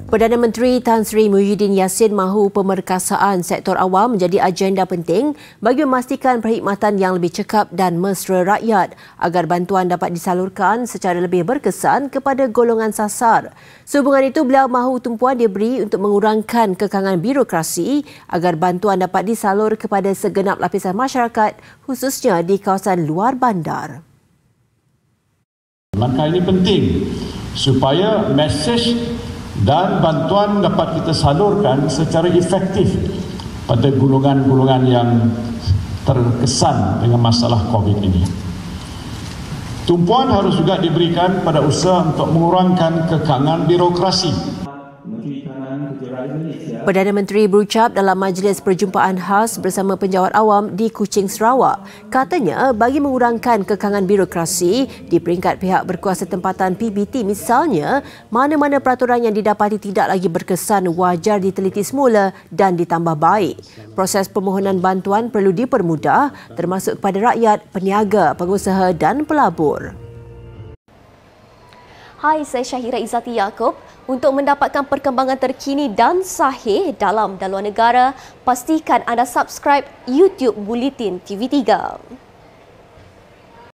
Perdana Menteri Tan Sri Muhyiddin Yassin mahu pemerkasaan sektor awam menjadi agenda penting bagi memastikan perkhidmatan yang lebih cekap dan mesra rakyat agar bantuan dapat disalurkan secara lebih berkesan kepada golongan sasar. Sehubungan itu, beliau mahu tumpuan diberi untuk mengurangkan kekangan birokrasi agar bantuan dapat disalur kepada segenap lapisan masyarakat, khususnya di kawasan luar bandar. Langkah ini penting supaya mesej dan bantuan dapat kita salurkan secara efektif pada golongan-golongan yang terkesan dengan masalah COVID ini. Tumpuan harus juga diberikan pada usaha untuk mengurangkan kekangan birokrasi. Perdana Menteri berucap dalam majlis perjumpaan khas bersama penjawat awam di Kuching, Sarawak. Katanya, bagi mengurangkan kekangan birokrasi di peringkat pihak berkuasa tempatan PBT misalnya, mana-mana peraturan yang didapati tidak lagi berkesan wajar diteliti semula dan ditambah baik. Proses permohonan bantuan perlu dipermudah termasuk kepada rakyat, peniaga, pengusaha dan pelabur. Hai, saya Syahira Izzati Yaakob. Untuk mendapatkan perkembangan terkini dan sahih dalam dan luar negara, pastikan anda subscribe YouTube Bulletin TV3.